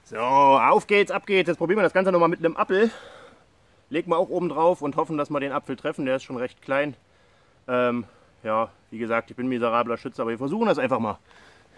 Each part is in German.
So, auf geht's, ab geht's. Jetzt probieren wir das Ganze nochmal mit einem Apfel. Legen wir auch oben drauf und hoffen, dass wir den Apfel treffen. Der ist schon recht klein. Ja, wie gesagt, ich bin miserabler Schütze, aber wir versuchen das einfach mal.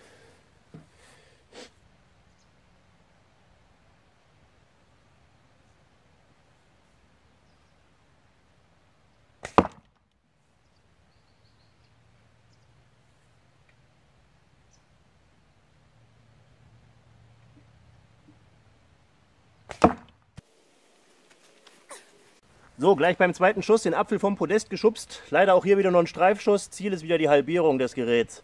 So, gleich beim zweiten Schuss den Apfel vom Podest geschubst. Leider auch hier wieder noch ein Streifschuss. Ziel ist wieder die Halbierung des Geräts.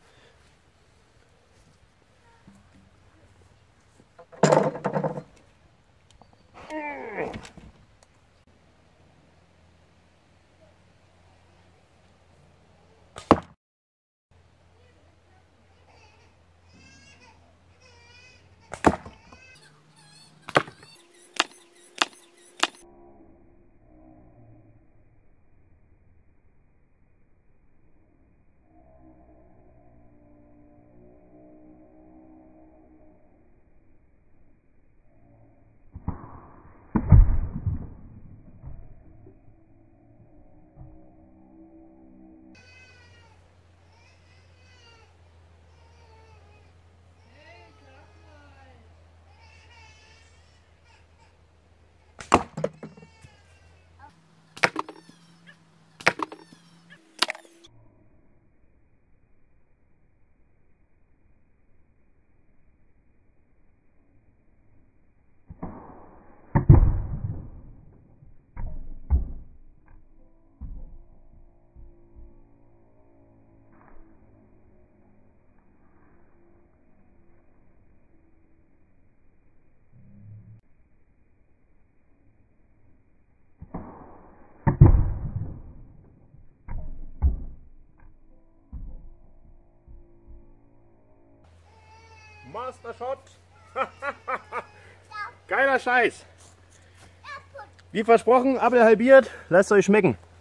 Master Shot! Geiler Scheiß! Wie versprochen, Apfel halbiert, lasst euch schmecken.